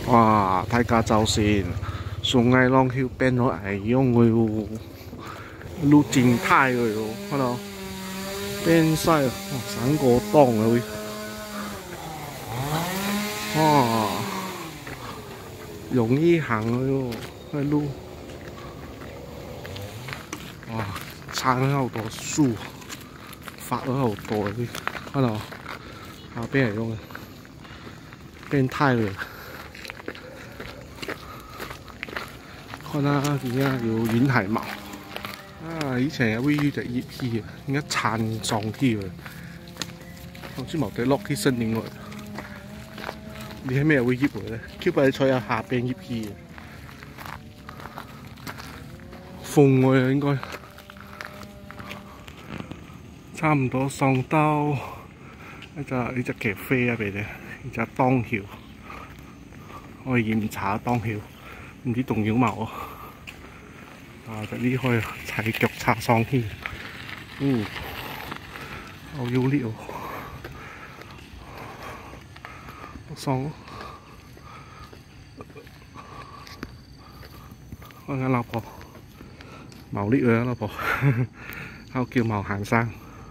哇！睇架走線，上嗌浪橋變咗係用佢喎，路靜態佢喎，看到變晒，哇！成個檔啊會，哇！容易行佢喎，喺路，哇！撐咗好多樹，發咗好多佢，看到下邊係用嘅，變態佢。 看啦，而家要軟鞋毛啊！以前有啲隻葉葉嘅，而家撐上去嘅，好似冇得落去森林喎。你係咩會葉嚟咧？叫佢坐喺下邊葉葉嘅，風喎應該差唔多上到呢隻咖啡啊，俾你，呢隻當橋可以飲茶當橋。 唔知動搖冇啊！就呢可以踩腳踏上去，好有力哦！上，我嘅老婆冇力啊，老婆，我叫冇行山，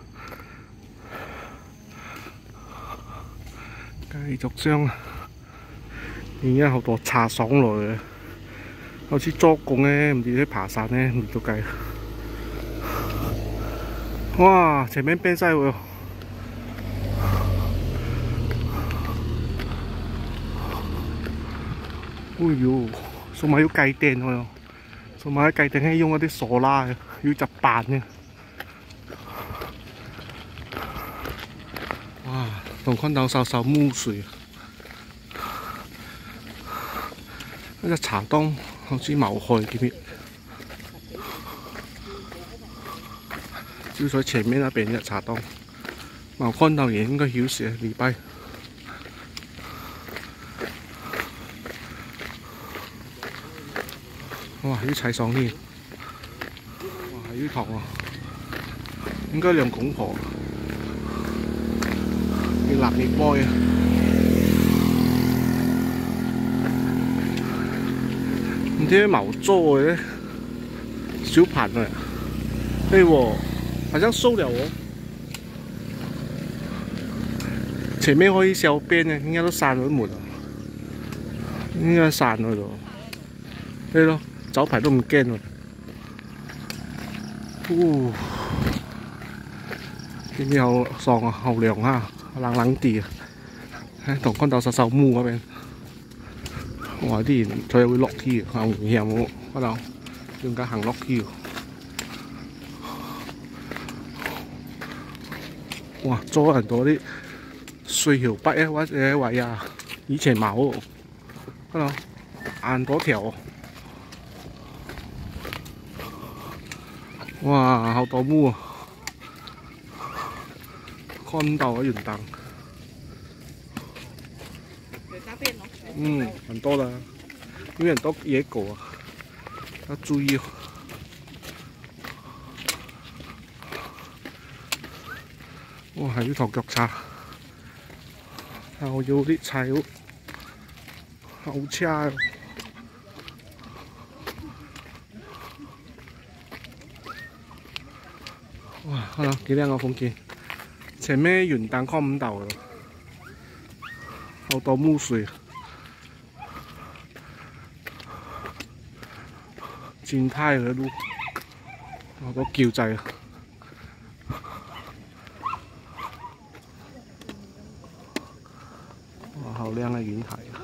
繼續上，而家好多茶上來。 好似作工咧，唔知啲爬山咧，唔知點計。哇！前面變晒喎，哎呦，數碼要計電喎，數碼計電係用嗰啲索拉嘅，要集辦嘅。哇！仲看到少少木水，嗰隻茶檔。 好似冇開啲咩，就在前面那邊嘅茶檔，冇看到人應該休息禮拜。哇！要踩上去，哇！要堂啊，應該兩公婆，要立面波嘅。 唔知毛做嘅小盤啊，對喎，好像收了哦。前面可以小便嘅，應該都閂咗門啦，應該閂咗咯。對咯，早排都唔驚喎。今日好爽啊，好涼啊，冷冷啲啊。喺同看到少少霧嗰邊。 哇！啲人佢會落梯，好危險喎！嗰度點解行落梯？哇！做很多啲水橋北啊，或者位啊，以前冇喎。嗰度硬嗰條，哇！好多霧啊！看到啊，雲燈。 很多的，因為很多野狗啊，要注意哦。哇，係要堂腳叉，又要啲柴喎，好差哦。哇，好啦，幾靚個風景，前面雲燈看唔到咯，好多霧水。 靜態嘅路，好多橋仔啊！哇，好靚嘅遠睇啊！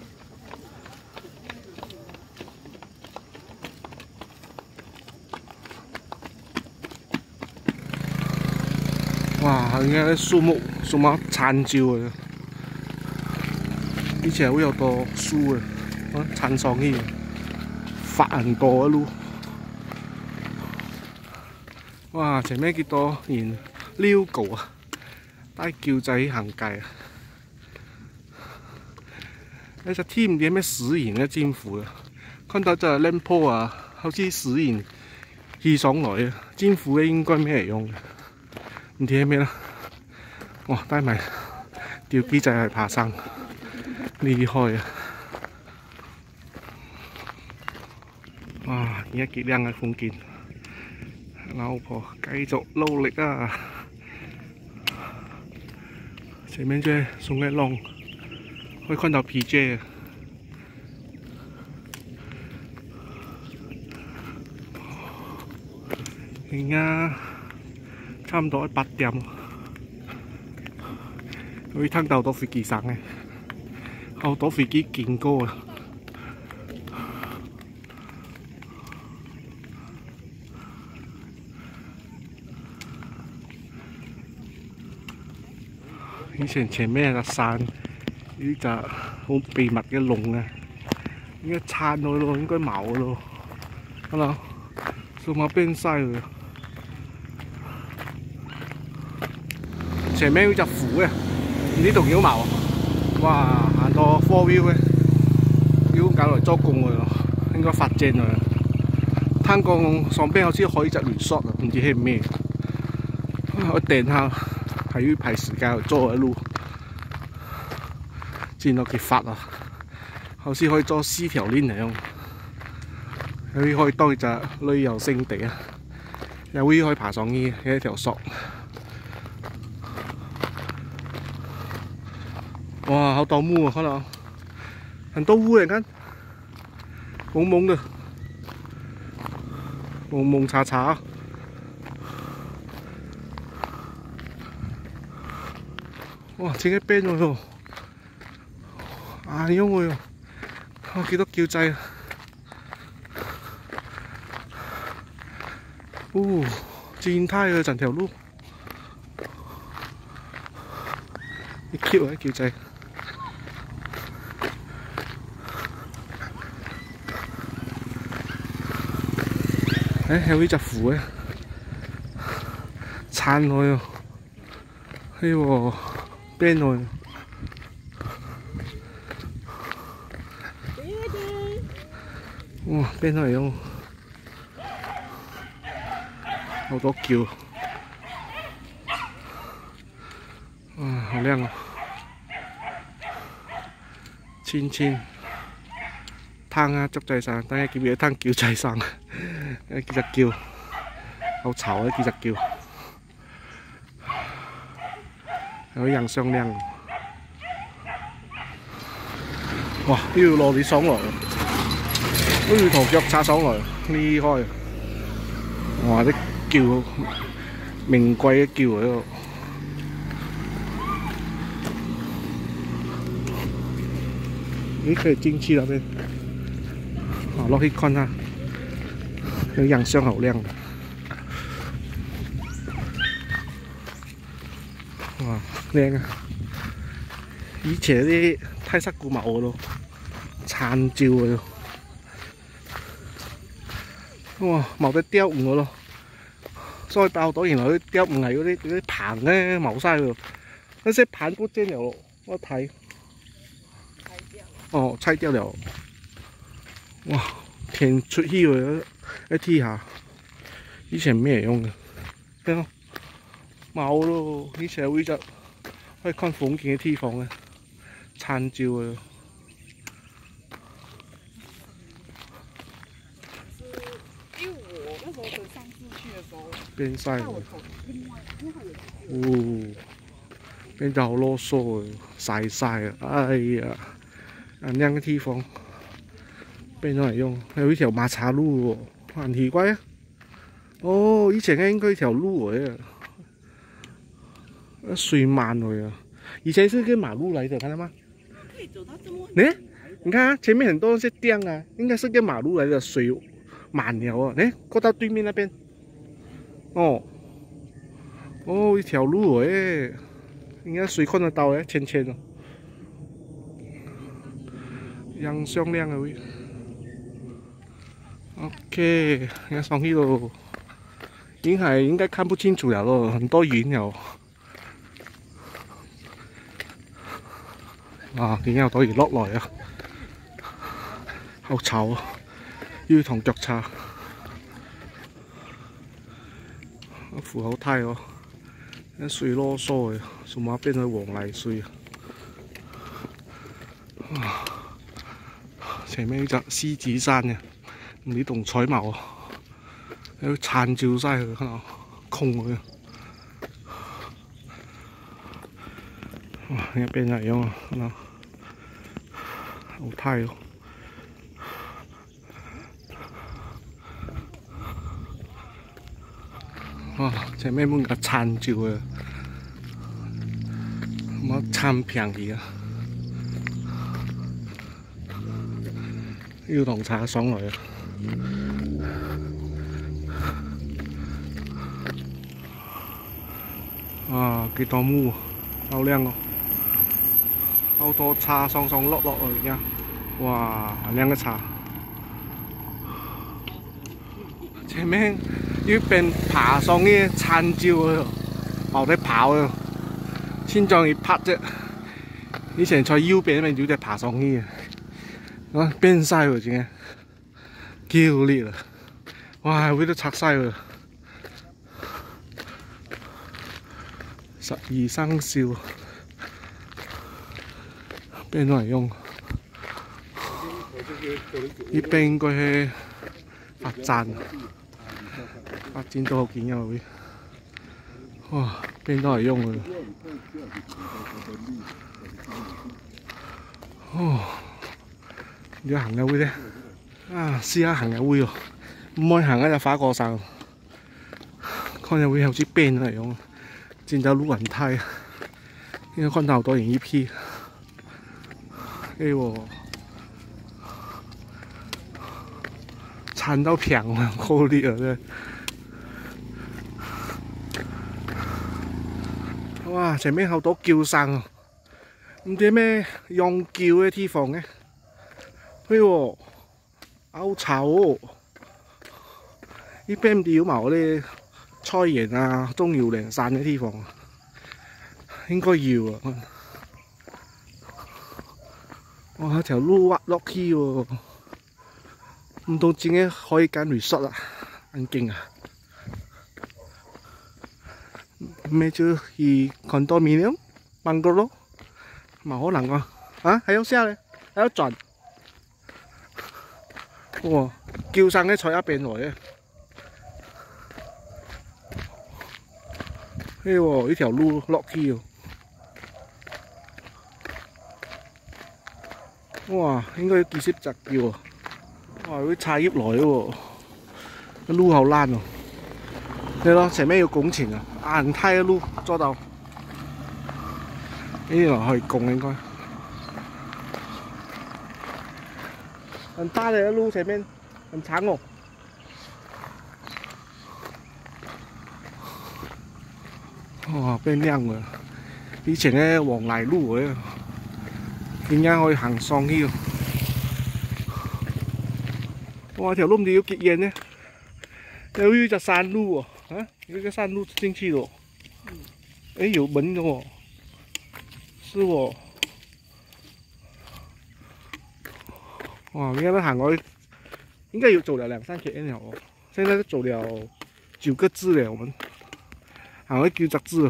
哇，而家啲樹木殘照啊！以前會有多樹嘅，撐上去。 發很多嘅路，哇！前面幾多人遛狗啊，帶叫仔行街啊！呢隻天唔知咩死人嘅政府啊，看到隻靚坡啊，好似死人起上來啊！政府嘅應該咩嚟用嘅？唔知係咩啦。哇！帶埋吊機仔去爬山，厲害啊！ 哇！而家幾靚嘅風景，老婆繼續努力啊！前面這松嘅浪可以看到 PJ 啊！而家差唔多8點，可以聽到好多飛機聲嘅，好多飛機經過啊！以前前面個山呢隻好秘密嘅窿啊，應該撐落咯，應該冇咯，係嘛？數碼變晒佢。前面有隻湖嘅，呢度有冇？哇！行到 4 wheel 嘅，要搞嚟做工嘅咯，應該發展啊！聽講上邊好似可以隻 resort 啊，唔知係咩？我訂下。還要排時間去做嘅路，見到佢發啊，好似可以做4條鏈嚟用，可以當一隻旅遊勝地啊！又可以爬上去一條索，哇！好多霧啊，看到很多霧，你看，蒙蒙的，蒙蒙查查。哇！自己邊咗喎，因為我幾多叫掣啊！轉胎啊，成條路，你叫啊叫掣，有呢隻湖嘅，撐落啊！邊度？哇！邊度嚟用？好多橋，哇！好靚啊！千千攤啊，捉仔生，等下叫咩攤叫仔生，幾隻叫，好嘈啊！幾隻叫。有人商量，哇！呢要落你上來，都要同腳叉上來，厲害！哇！啲叫名貴嘅叫喺度，咦？可以進去那邊，啊，落去看下，有人相好靚。哇，靚啊！以前啲梯室固冇嘅咯，殘照嘅咯。哇，冇得雕唔嘅咯，所以爆到原來啲雕唔係嗰啲棚咧冇晒喎，嗰些棚不見了，我睇。哦，拆掉了。哇，填出去喎，一睇下，以前咩用嘅？睇下。冇咯，以前會就可以看風景嘅地方咧，參照啊。 因為我那時候跟上次去嘅時候， 變晒喎。變得好囉嗦啊，曬晒啊！哎呀，咁靚嘅地方變咗嚟用，有一條馬茶路喎，很奇怪啊！哦，以前應該一條路嚟嘅。水漫去啊！以前是个马路来的，看到吗？ 可以走到这么呢？你看啊，前面很多那些店啊，应该是个马路来的，水满了啊！哎，过到对面那边，哦，一条路哎，应该水看得到哎，浅浅的，阳光亮的位。OK， 要上去咯，云海应该看不清楚了咯，很多云了。啊！點解有朵兒落來啊？好醜啊！要同腳叉，扶好梯喎，啲水囉嗦嘅，數碼變咗黃泥水啊！前面呢隻獅子山嘅， 唔知同彩毛啊，有殘照晒佢，看到空佢。哇！呢一邊係樣啊，看到好睇哦。哇！前面滿個殘照啊，乜殘平嘢啊！要同茶上來啊！啊，幾多木，好靚哦！好多茶上上落落而家，哇，靚嘅茶。前面要邊爬上啲殘照啊，冇得跑啊，先將佢拍啫。以前在腰邊咪有隻爬上去啊！啊，變晒喎，真係叫烈啊！哇，會都拆晒喎。12生肖邊度嚟用？呢邊應該係發展，發展到好見嘅會。哇，邊度嚟用嘅？哦。而家行嘅會咧，啊試下行嘅會喎，唔可以行就發過山。看嘅會好似邊嚟樣，見到路很太，應該看到好多人一批。哎喎，殘到平啊，好烈啊真係！哇，前面好多叫聲啊，唔知咩用叫嘅地方嘅。哎喎，好臭哦！呢邊唔知有冇嗰啲菜園啊、中搖零散嘅地方，應該要啊。哇，條路滑落去喎，唔到自己可以揀 resort 啊，很勁啊！咩就去 condominium bungalow， 冇可能啊！啊，喺度下咧，喺度轉。哇！叫聲嘅坐一邊來嘅，哎喎！呢條路落去喎，哇！應該有幾十隻叫喎，哇！啲茶葉來喎，個路好爛喎，你咯，前面有工程啊，硬梯嘅路做到，呢度可以供應該。很大的路前面很長哦。哇，變靚啦！以前咧黃泥路嘅，點解可以行上去？哇，條路唔知要幾遠呢？有一隻山路喎，啊，有一個山路進去咯。哎，有門的哦，是哦。哇！應該都行過去，應該有走了2-3 km 了哦。現在都走了9個字了，我們行去9隻字。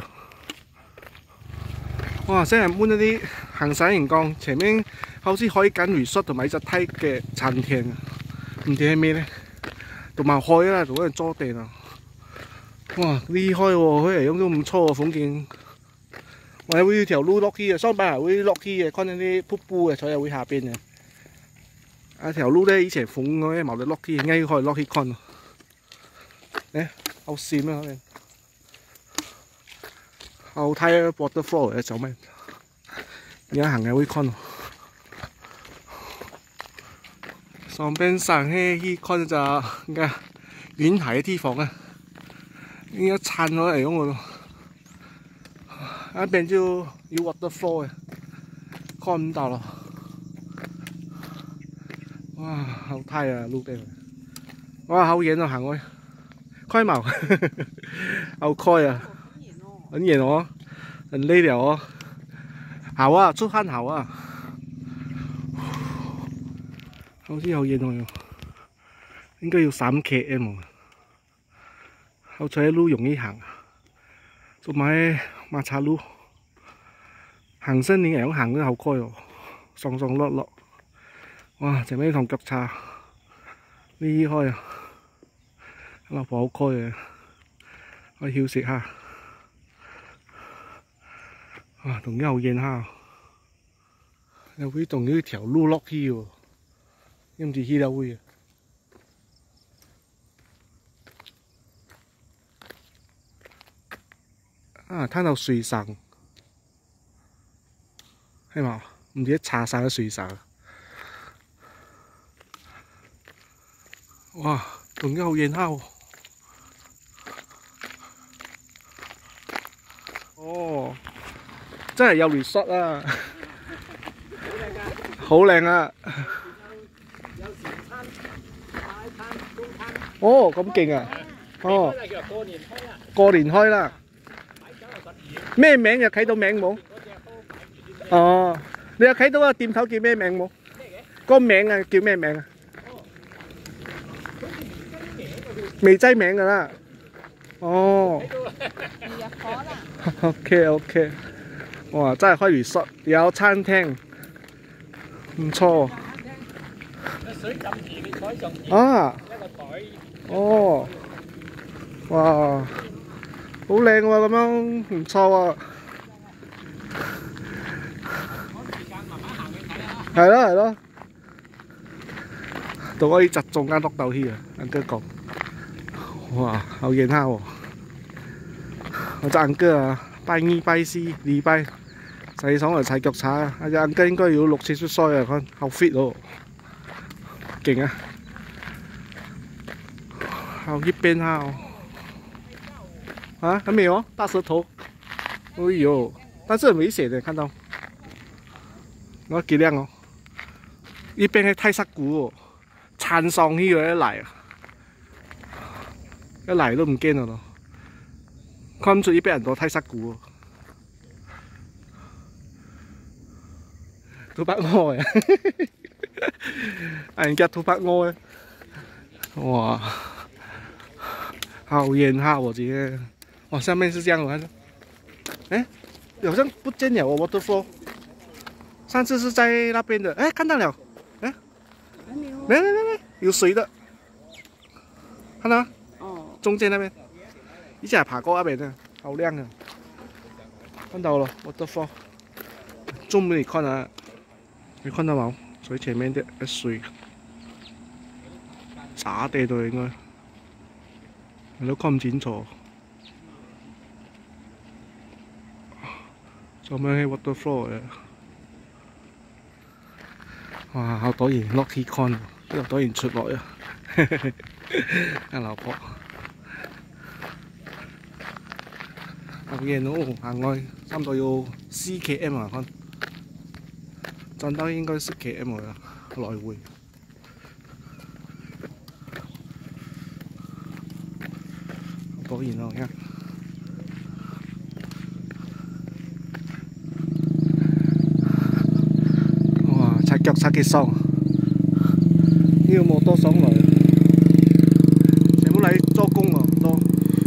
哇！真係滿嗰啲行山人講，前面好似可以揀 resort 同埋一隻梯嘅餐廳，唔知係咩咧？同埋海啦，同嗰人租地啊！哇！厲害喎，佢嚟樣都唔錯喎，風景。我係會條路落去嘅，上邊係會落去嘅，看到啲瀑布嘅，坐喺會下邊嘅。啊條路咧以前封嘅，冇得落去，而家可以落去看。誒，好閃啊！嗰邊好睇 waterfall 嘅做咩？而家行嘅會看。上邊上去看就應該遠睇嘅地方啊，應該撐咗嚟咁喎。一邊就有 waterfall 嘅，看唔到咯。哇，好睇啊！路邊，哇，好遠啊，行過去，開冇，好開啊，很遠哦，很累了哦。好啊，出汗好啊，好似好遠喎，應該要3 km， 好彩路容易行，同埋馬叉路，行山你樣行都好開哦，上上落落。哇！前面同腳叉， 呢開啊，老婆好開啊，可以休息下。啊，仲有煙下，有位仲有一條路落去喎，唔知去到位啊。啊，睇到水神，係嘛？唔知查晒個水神。哇，仲有煙下喎。哦，真係有 resort 啊！好靚啊！哦，咁勁啊！哦，過年開啦。咩名又睇到名冇？哦，你有睇到個店頭叫咩名冇？個名啊叫咩名啊？未擠名㗎啦。哦。OK， 哇！真係開 resort，有餐廳，唔錯。 水浸池你坐上邊， 啊， 一個台。 哦，哇，好靚喎，咁樣唔錯喎。係咯係咯，仲可以集中間碌豆去啊！阿哥講，哇，好熱下喎。我隻 uncle 啊，拜二拜四禮拜洗爽嚟踩腳踩啊！阿隻 uncle 應該要60-70歲啊，佢好 fit 喎，勁啊！好一邊下哦，啊，還沒有大舌頭，哎呦，但是很危險的，看到，我幾靚哦，一邊係太濕股哦，撐上去嘅一嚟啊，一嚟都唔驚啊咯。看唔出呢邊人多太濕股喎，都北愛啊！人家都北愛，哇，好煙哈！我覺得，哇，上面是這樣，我看，哎，好像不見了哦 ，waterfall， 上次是在那邊的，哎，看到了，哎，沒，有水的，看到嗎？哦，中間那邊。以前係爬過那邊嘅，好靚啊！看到了 waterfall， zoom俾你看啊，你看到冇？最前面的水，沙地度應該，你都看唔清楚。做咩係 waterfall 嘅？哇！好多人落去看，有多人出來啊！阿老婆。好遠哦，行外差唔多要4 km 啊，看，站到應該10 km 啦，來回。好多人哦，看，哇，踩腳踩幾爽，呢個摩托上來，全部嚟做工啊，做。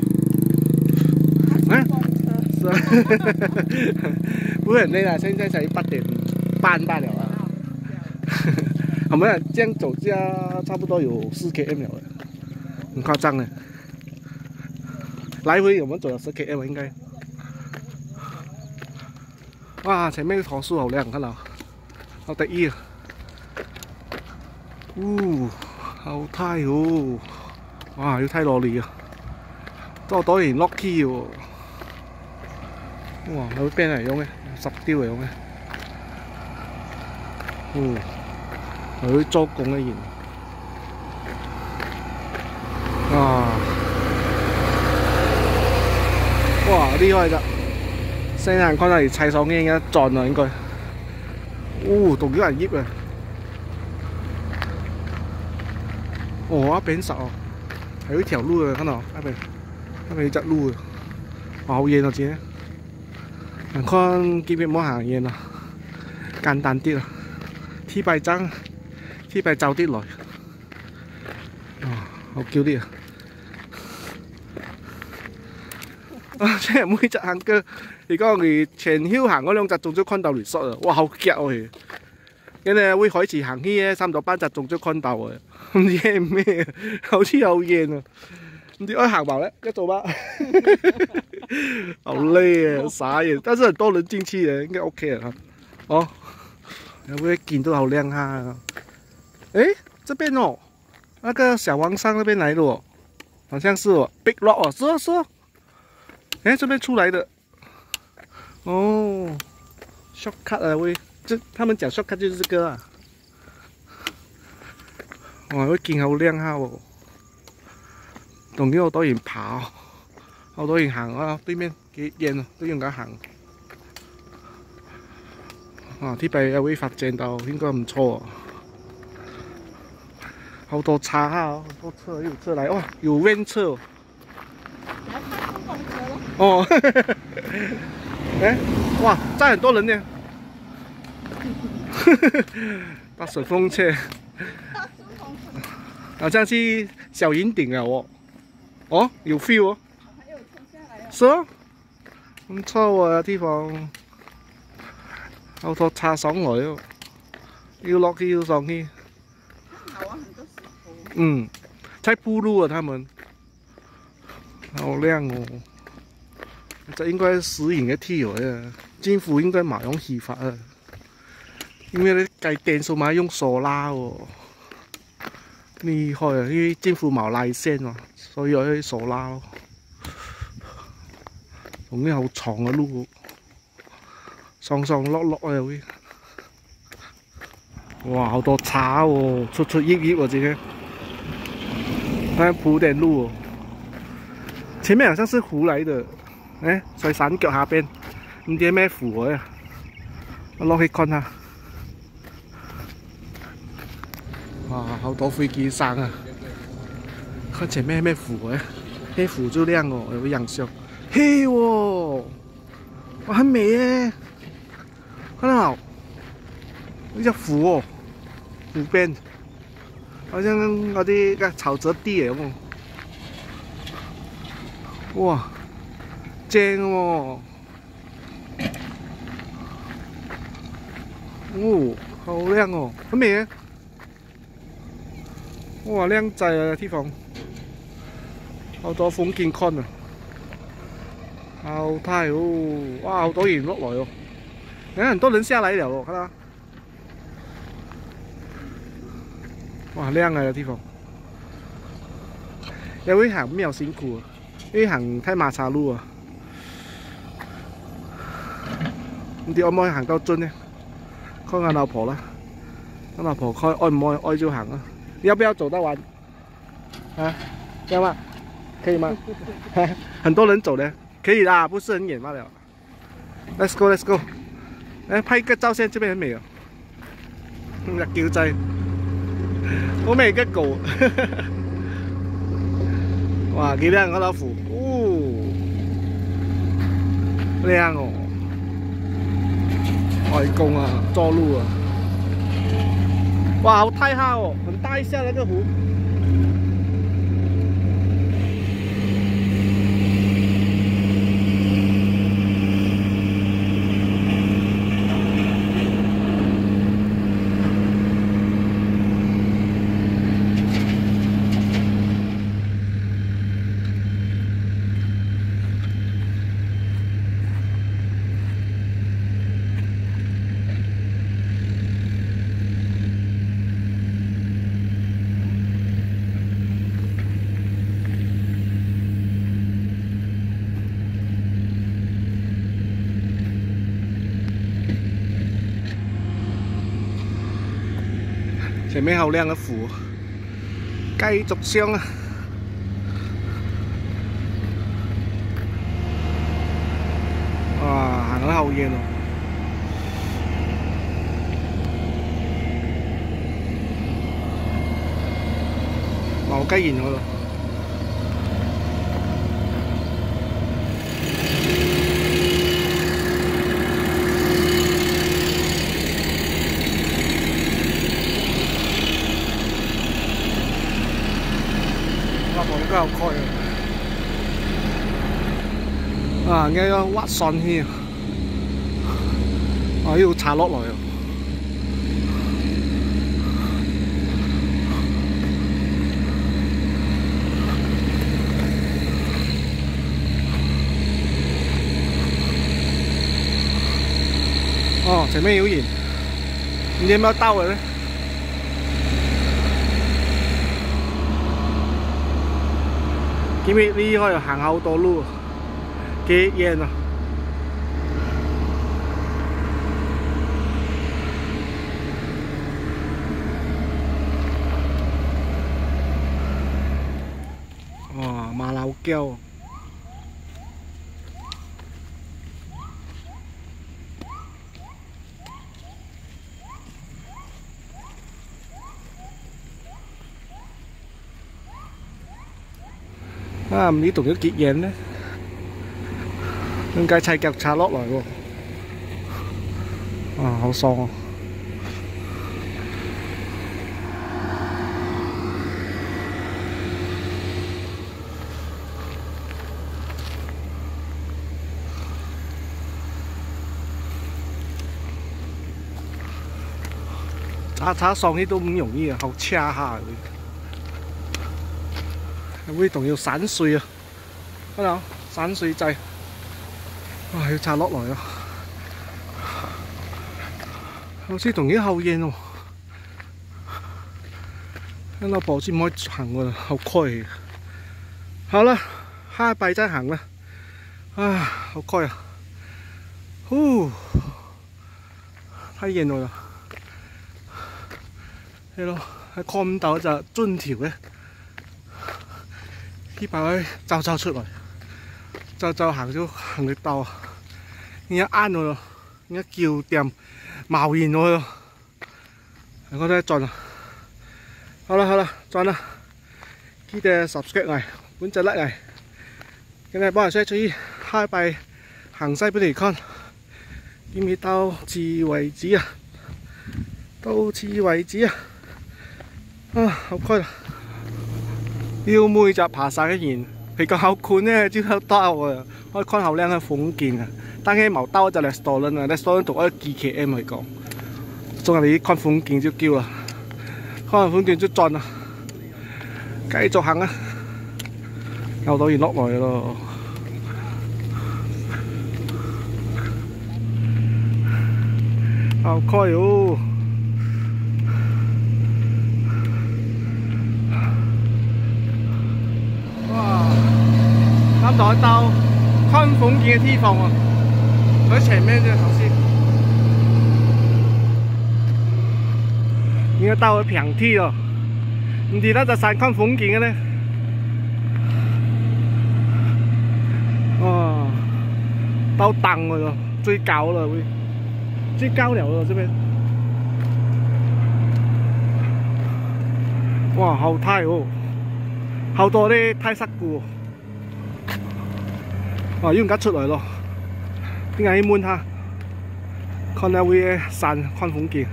不是很累啦，現在才8點半罷了啊。我們這樣走價差不多有4 km 了，很誇張呢。來回我們走了10 km 應該。哇，前面桃樹好靚，看到，好得意啊！好睇哦！哇，要睇落嚟啊！多人落去喎。哇！有邊嚟用嘅，10雕嚟用嘅，佢做工嘅人，哇！厲害咋！成日看嚟砌上已經一撞啦，應該，仲有人醃啊！哦，一邊實哦，係有一條路啊，看到一邊有隻路啊，哇！好遠啊，自己。看基本冇行嘢啦，簡單啲啦。T 牌走啲來，好叫啲啊！即係每隻行嘅，而家我哋前橇行嗰兩隻，仲要看到 resort 啊！哇，好夾喎！ 因為會開始行去咧，差唔多班集中咗看到嘅，唔知係咩，好似有煙啊！唔知愛行埋咧，一做乜？好累啊，傻眼！但是很多人進去嘅，應該 OK 啊。哦，有冇見到好靚下？誒，這邊哦，那個小王山那邊來的哦，好像是哦 ，Big Rock 哦，是哦是哦。誒，這邊出來的。哦 ，shortcut 啊喂，這他們講 shortcut 就是這個啊。哇，會見好靚下喎，仲有好多人跑，好多人行啊，對面幾遠啊，都用緊行。啊，啲幣有會發展到應該唔錯啊。好多車啊，好多車，有車來，哇，有 van 車哦。 來看碰碰車咯。 哦，哎，哇，载很多人呢。大顺风车， 大顺风车。 好像是小云顶啊，哦，哦，有 feel 哦。 还有冲下来哦。 是哦，唔錯啊地方，好多車上來哦，要落去要上去。 好啊，很多石頭。 嗯，在鋪路啊，他們，好靚哦。這應該係私營嘅地嚟啊，政府應該冇用開發啊，因為你計電數碼用索拉喎，厲害啊！因為政府冇license喎，所以我去索拉咯。同啲好長嘅路，上上落落啊會，哇，好多車喎，出出入入啊，這個，睇鋪點路哦，前面好像是湖來的。誒，在山腳下邊，唔知咩湖嚟啊！我落去看下。哇，好多飛機上啊！看前面咩湖啊？黑湖就亮哦，有個樣相。嘿喎，哇，很美耶！看到冇？呢隻湖哦，湖邊，好像嗰啲嘅沼澤地嚟咁。哇！正喎，哦，好靚哦，好美啊！哇，靚仔啊地方，好多風景看啊，好睇哦！哇，好多人落來哦，你看很多人下來了哦，看到？哇，靚啊地方，有會行比較辛苦啊，因為行太馬叉路啊。唔知可唔可以行到盡呢？看下老婆啦，看老婆開愛唔愛，愛就行啊！要不要走得完？啊，要嗎？可以嗎？很多人走呢，可以啦，不是很遠罷了。Let's go, let's go！ 來拍一個照先，這邊很美哦。隻叫仔，好美嘅狗。哇，幾靚個老虎，哦，靚哦！外公啊，做路啊，哇，好太下哦，很大一下那個湖。前面好靚嘅湖，繼續上啊！哇，行得好遠哦！冇雞然嗰度。比較開啊！呢個挖上去啊，要查落來啊！ 前面有影，你有冇到嘅咧？見唔見呢可以行好多路，幾遠啊！哇，馬騮膠。啊，唔知同佢結緣咧，點解砌腳踩落嚟喎？啊，好爽啊！踩上去都唔容易啊，好恰下佢。會仲要散水啊！睇下散水掣，哇！要拆落來啊！好似仲要後煙喎，看到步先唔可以行喎，好快。好啦，下一拜再行啦。啊，好快啊！呼，太遠咗啦。係咯，喺看唔到就磚條嘅。呢排可以走出嚟，走行咗行得到，而家啱咗咯，而家叫店冒煙咗咯，我都轉啦。好啦，轉啦，記得 subscribe 我，本隻甩我，今日幫人 share 出去，下一拜行西俾你看，見唔見到此為止啊？到此為止啊！啊，好快啦！要每集爬晒嘅完，佢個後款咧只有兜啊，可以看後靚嘅風景啊。但係冇兜就 restaurant 啊 ，restaurant 同我2km 嚟講，仲係你看風景就叫啦，看完風景就轉啦，繼續行啊，又到完落來咯。好快哦！差唔多到看風景嘅地方啊，喺前面啫頭先，應該到去平地咯，唔知得就山看風景嘅咧。哇，到登嘅咯，最高啦會，最高了咯，這邊。哇，好大哦，好多啲泰式鼓。哇！要唔敢出來咯？點解要悶下？看下會山看風景。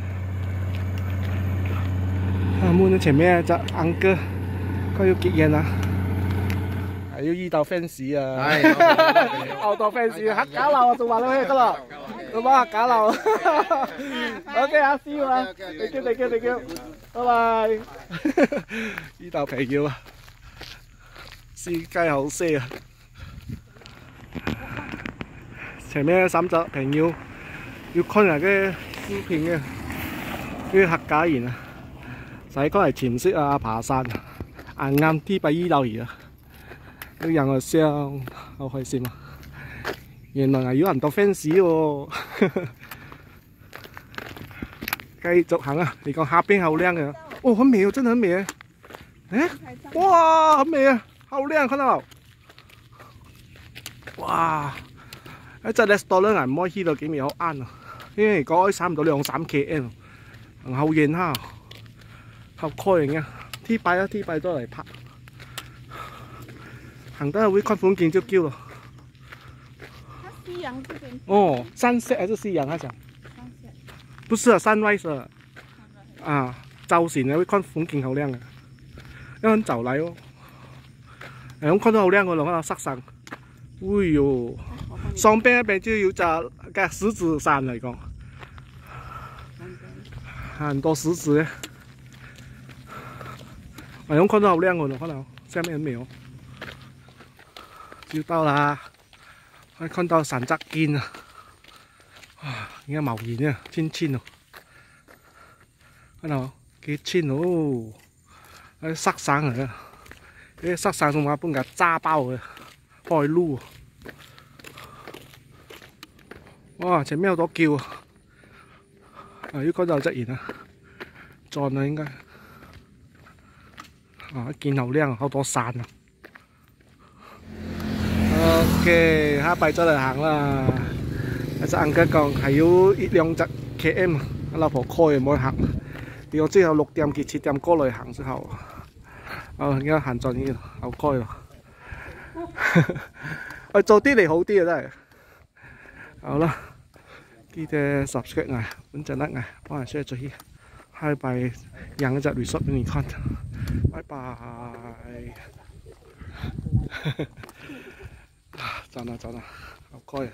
啊，悶咗前面隻安哥，佢要結緣啊！係要遇到 fans 啊！好多 fans 客家佬啊，仲話你咩噶啦？做乜客家佬？OK 啊，see you 啊 ，thank you，拜拜。遇到朋友啊，世界好些啊！前面3隻朋友要看下啲視頻嘅，啲客家人啊，使講係潛水啊、爬山啊，啱啲俾醫到而啊，啲人啊笑，好開心啊！原來係有很多 fans 喎，繼續行啊！你講下邊好靚嘅，哦，很美哦，真係很美啊！誒，哇，很美啊，好靚，看到？哇！一隻 restaurant 唔可以去到幾米好啱啊！因為講差唔多2-3km， 行後遠下，好開型啊！T 拜啊 ，T 拜都嚟拍，行得會看風景就叫咯。 夕陽這邊。 哦，sunset還是夕陽？他講。不是啊，sunrise 啊，早晨啊會看風景好靚啊，因為很早嚟哦。咁看到好靚嘅咯，看到sắc山。哎呦！上邊一邊就有隻嘅石子山嚟講，很多石子嘅。我用看到好靚嘅咯，看到下面很美哦。就到啦，可以看到山澤堅啊！哇， 而家冒煙啊，天天哦，睇到冇？幾千哦，啲塞生嚟啊！啲塞生同埋半架炸包嘅開擼啊！哇，前面好多叫啊！啊，呢個就質疑啊，撞啦應該。啊，見好靚，好多山啊！OK，下擺再嚟行啦。阿隻 uncle 講係要1-2km， 我老婆開唔可以行。如果之後6點至7點過嚟行之後，而家行盡呢後開咯。我做啲嚟好啲啊，真係。好啦，記得 subscribe 我，本陣得我，幫人 share 出去，下擺養一隻 resort 俾你看。拜拜。走啦走啦，後開。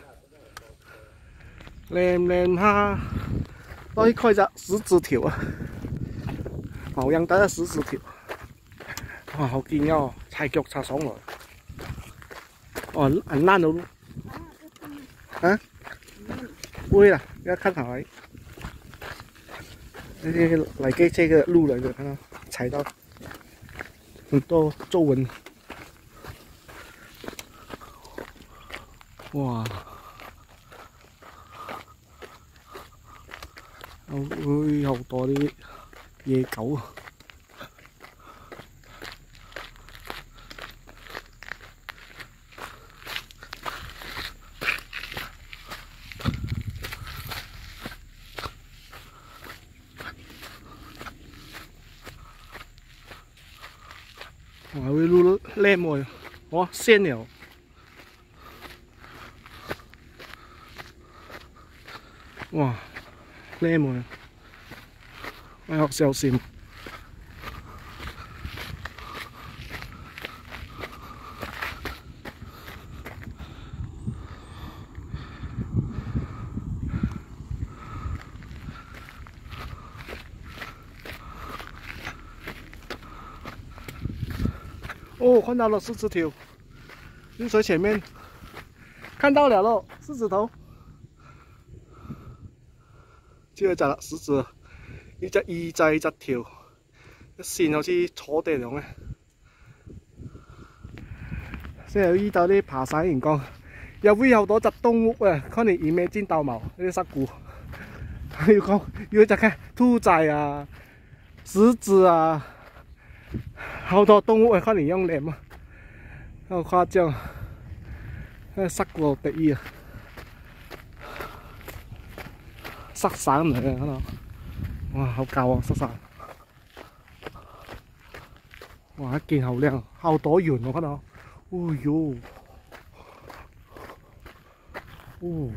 靚唔靚下？可以開隻十字條啊！牛羊得十字條，哇！好見哦，踩腳踩上來。哦，很爛咯。啊？會啦，要看好來。那些來給這個路人的，看到踩到很多皺紋。哇！會好多啲野狗啊！哇！會路靚喎，哇！仙了。哇！靚喎，我要小心。哦，看到了狮子头，就在前面，看到了咯，狮子头。只係隻獅子，呢隻耳仔隻條，一線好似坐地咁嘅。先有依度啲爬山員講，又會有好多隻動物啊，可能以咩見到冇呢啲石鼓，要講要隻嘅兔仔啊、獅子啊，好多動物啊，可能用臉啊，好誇張，呢石鼓得意啊！塞山嚟嘅，睇到，哇，好高啊，塞山！哇，一見好靚，好多雲我睇到，哦喲，哦，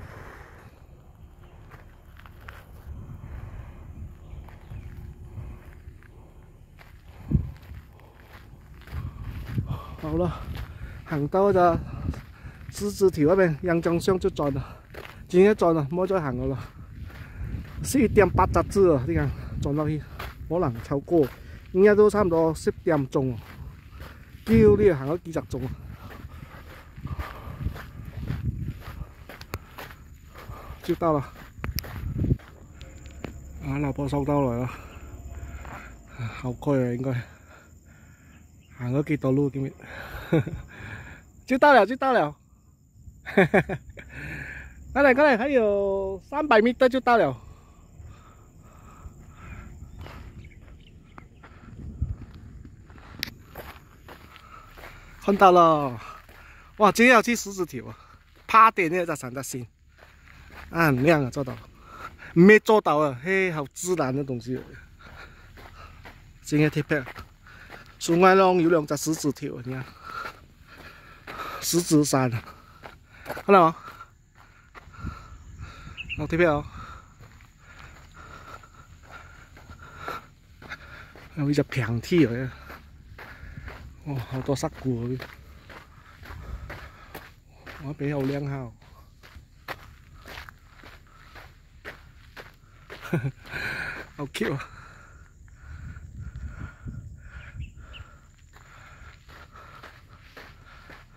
好啦，行到就獅子條嗰邊，陽江上就轉啦，轉一轉啦，唔好再行噶啦。11.8隻字啊！啲人撞到去，可能超過，應該都差唔多10點鐘。叫呢行咗幾隻鐘啊！就到了，啊，老婆收到來啦，後區啊應該，行咗幾多路今日，就到了就到了，過來，還有300米就到了。看到了，哇！今天要去獅子條啊，趴點呢就上得先，啊，很亮啊，做到，沒做到啊，嘿，好自然的東西。今天貼片，樹外浪有2隻獅子條，你看，獅子山，看到冇？好貼片哦，有一隻平梯嚟嘅。哦，好多石鼓嗰啲，我俾好靚下，好 cute 啊！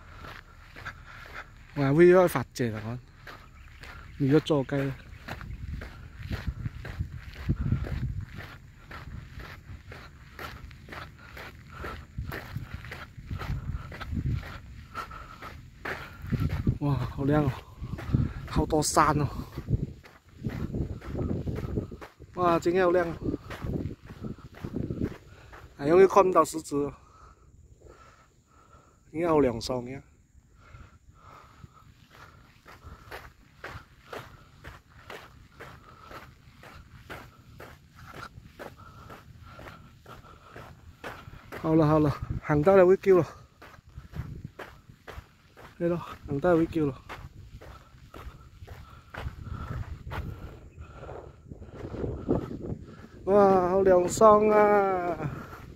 我會要發謝啦，我，如果做雞咧。 哇，好亮哦，好多山哦。哇，今天好亮哦，係永遠看唔到獅子哦，應該好涼爽嘅。好了好了，行得啦會叫咯，係咯，行得會叫咯。哇，好涼爽啊！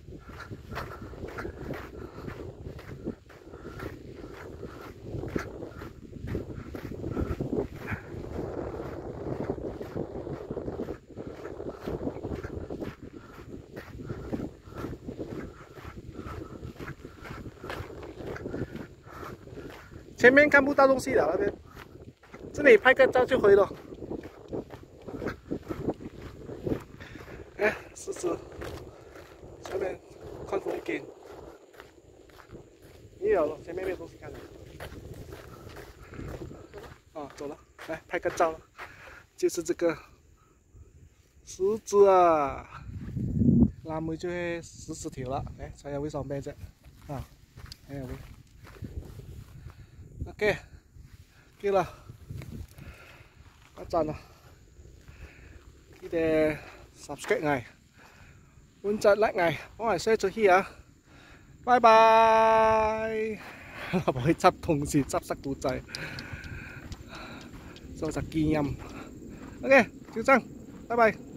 前面看不到东西了，那边，这里拍个照就回了。哎，狮子，下面看风景，没有了，前面没有东西看了。哦，走了，来拍个照了，就是这个狮子啊，拉妹就係14條啦，嚟睇下會上咩啫？啊，睇下會。OK， 叫啦，一陣啦，記得 subscribe 我，本集 like 我，我係 share 出去啊，拜拜。我去執同事執塞到滯，收集見音。OK，就這樣，拜拜。